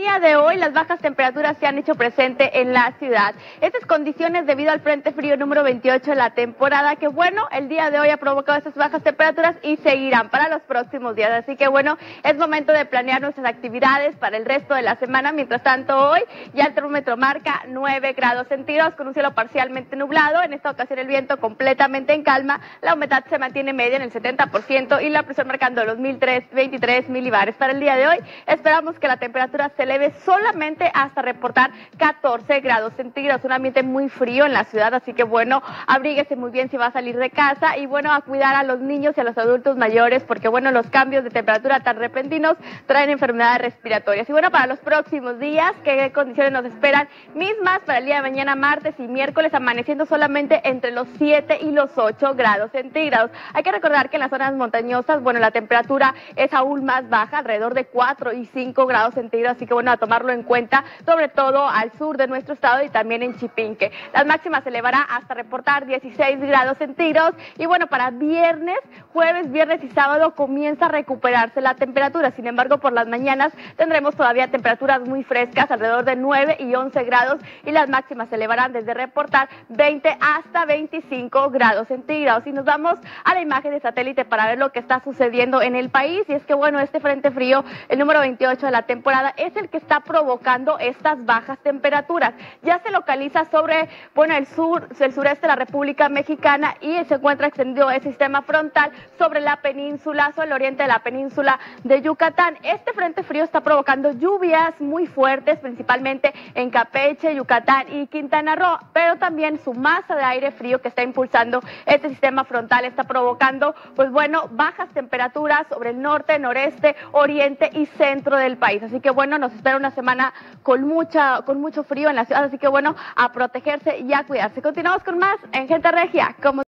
día de hoy las bajas temperaturas se han hecho presente en la ciudad. Estas condiciones debido al frente frío número 28 de la temporada, que bueno, el día de hoy ha provocado estas bajas temperaturas y seguirán para los próximos días. Así que bueno, es momento de planear nuestras actividades para el resto de la semana. Mientras tanto, hoy ya el termómetro marca 9 grados centígrados con un cielo parcialmente nublado. En esta ocasión el viento completamente en calma. La humedad se mantiene media en el 70% y la presión marcando los 1023 milibares. Para el día de hoy esperamos que la temperatura se eleve solamente hasta reportar 14 grados centígrados, un ambiente muy frío en la ciudad, así que bueno, abríguese muy bien si va a salir de casa y bueno, a cuidar a los niños y a los adultos mayores, porque bueno, los cambios de temperatura tan repentinos traen enfermedades respiratorias. Y bueno, para los próximos días, ¿qué condiciones nos esperan? Mismas para el día de mañana, martes y miércoles, amaneciendo solamente entre los 7 y los 8 grados centígrados. Hay que recordar que en las zonas montañosas, bueno, la temperatura es aún más baja, alrededor de 4 y 5 grados centígrados, así que bueno, a tomarlo en cuenta, sobre todo al sur de nuestro estado y también en Chipinque. Las máximas se elevará hasta reportar 16 grados centígrados y bueno, para viernes, jueves, viernes y sábado comienza a recuperarse la temperatura. Sin embargo, por las mañanas tendremos todavía temperaturas muy frescas, alrededor de 9 y 11 grados y las máximas se elevarán desde reportar 20 hasta 25 grados centígrados. Y nos vamos a la imagen de satélite para ver lo que está sucediendo en el país, y es que bueno, este frente frío, el número 28 de la temporada, es el que está provocando estas bajas temperaturas. Ya se localiza sobre, bueno, el sureste de la República Mexicana y se encuentra extendido el sistema frontal sobre la península, sobre el oriente de la península de Yucatán. Este frente frío está provocando lluvias muy fuertes, principalmente en Campeche, Yucatán y Quintana Roo, pero también su masa de aire frío que está impulsando este sistema frontal está provocando, pues bueno, bajas temperaturas sobre el norte, noreste, oriente y centro del país. Así que bueno, nos espera una semana con mucho frío en la ciudad, así que bueno, a protegerse y a cuidarse. Continuamos con más en Gente Regia.